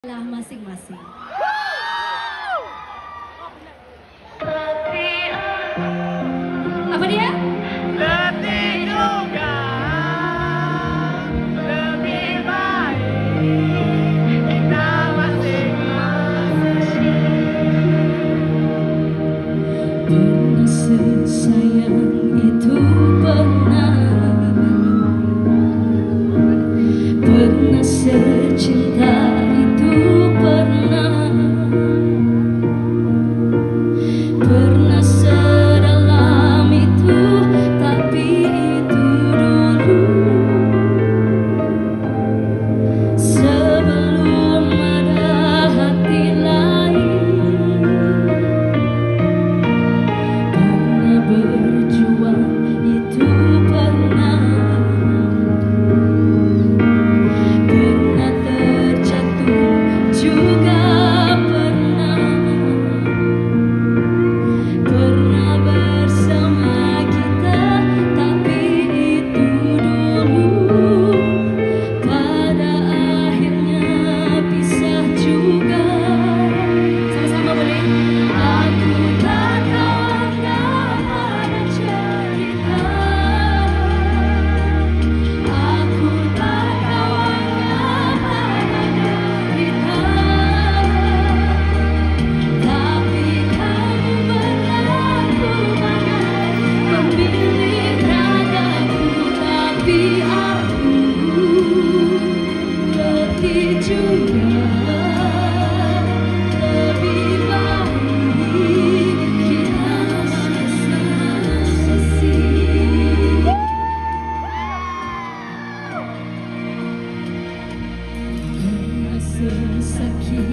Lah masing-masing. Apa dia? Letih juga lebih baik kita masing-masing. Pernah sesayang itu pernah secinta itu pernah sedalam itu, tapi itu dulu sebelum ada hati lain. Pernah berjuang itu pernah terjatuh juga pernah bersama kita, tapi itu dulu pada akhirnya pisah juga. Sama-sama boleh. Aku tak tahu ada cerita, aku tak tahu ada derita, tapi kamu berlaku bagai pemilik ragaku. Tapi aku letih juga, lebih baik kita masing-masing. Pernah sesakit